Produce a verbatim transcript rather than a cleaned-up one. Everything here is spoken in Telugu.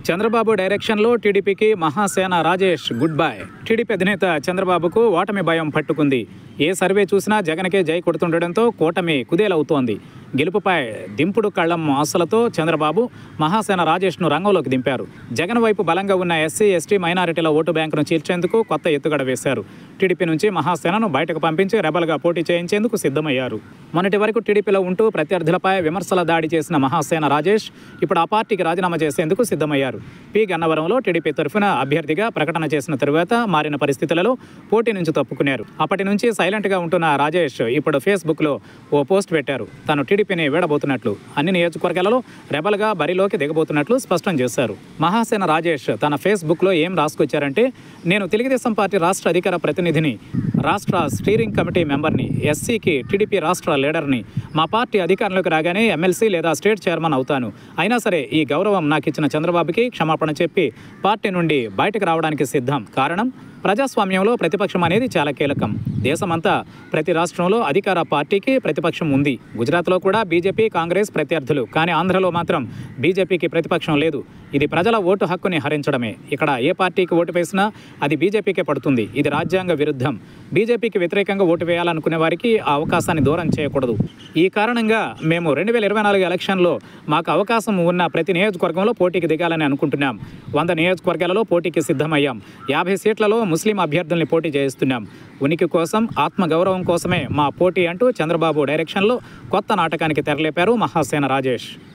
చంద్రబాబు డైరెక్షన్లో టీడీపీకి Mahasena Rajesh good bye. TDP అధినేత చంద్రబాబుకు ఓటమి భయం పట్టుకుంది. ఏ సర్వే చూసినా జగన్కే జై కొడుతుండటంతో కూటమి కుదేలవుతోంది. గెలుపుపై దింపుడు కళ్లం ఆశలతో చంద్రబాబు మహాసేన రాజేష్ను రంగంలోకి దింపారు. జగన్ వైపు బలంగా ఉన్న ఎస్సీ ఎస్టీ మైనారిటీల ఓటు బ్యాంకును చీల్చేందుకు కొత్త ఎత్తుగడ వేశారు. టీడీపీ నుంచి మహాసేనను బయటకు పంపించి రెబల్గా పోటీ చేయించేందుకు సిద్ధమయ్యారు. మొన్నటి వరకు టీడీపీలో ఉంటూ ప్రత్యర్థులపై విమర్శల దాడి చేసిన మహాసేన రాజేష్ ఇప్పుడు ఆ పార్టీకి రాజీనామా చేసేందుకు సిద్ధమయ్యారు. పి గన్నవరంలో టీడీపీ తరఫున అభ్యర్థిగా ప్రకటన చేసిన తరువాత మారిన పరిస్థితులలో పోటీ నుంచి తప్పుకున్నారు. అప్పటి నుంచి సైలెంట్గా ఉంటున్న రాజేష్ ఇప్పుడు ఫేస్బుక్లో ఓ పోస్ట్ పెట్టారు. తాను టీడీపీని వీడబోతున్నట్లు, అన్ని నియోజకవర్గాలలో రెబల్గా బరిలోకి దిగబోతున్నట్లు స్పష్టం చేశారు. మహాసేన రాజేష్ తన ఫేస్బుక్లో ఏం రాసుకొచ్చారంటే, నేను తెలుగుదేశం పార్టీ రాష్ట్ర అధికార ప్రతినిధిని, రాష్ట్ర స్టీరింగ్ కమిటీ మెంబర్ని, ఎస్సీకి టీడీపీ రాష్ట్ర లీడర్ని. మా పార్టీ అధికారంలోకి రాగానే ఎమ్మెల్సీ లేదా స్టేట్ చైర్మన్ అవుతాను. అయినా సరే ఈ గౌరవం నాకు ఇచ్చిన చంద్రబాబుకి క్షమాపణ చెప్పి పార్టీ నుండి బయటకు రావడానికి సిద్ధం. కారణం, ప్రజాస్వామ్యంలో ప్రతిపక్షం అనేది చాలా కీలకం. దేశమంతా ప్రతి రాష్ట్రంలో అధికార పార్టీకి ప్రతిపక్షం ఉంది. గుజరాత్లో కూడా బీజేపీ కాంగ్రెస్ ప్రత్యర్థులు, కానీ ఆంధ్రలో మాత్రం బీజేపీకి ప్రతిపక్షం లేదు. ఇది ప్రజల ఓటు హక్కుని హరించడమే. ఇక్కడ ఏ పార్టీకి ఓటు వేసినా అది బీజేపీకే పడుతుంది. ఇది రాజ్యాంగ విరుద్ధం. బీజేపీకి వ్యతిరేకంగా ఓటు వేయాలనుకునే వారికి ఆ అవకాశాన్ని దూరం చేయకూడదు. ఈ కారణంగా మేము రెండు వేల ఇరవై నాలుగు ఎలక్షన్లో మాకు అవకాశం ఉన్న ప్రతి నియోజకవర్గంలో పోటీకి దిగాలని అనుకుంటున్నాం. వంద నియోజకవర్గాలలో పోటీకి సిద్ధమయ్యాం. యాభై సీట్లలో ముస్లిం అభ్యర్థుల్ని పోటీ చేయిస్తున్నాం. ఉనికి కోసం, ఆత్మగౌరవం కోసమే మా పోటీ అంటూ చంద్రబాబు డైరెక్షన్లో కొత్త నాటకానికి తెరలేపారు మహాసేన రాజేష్.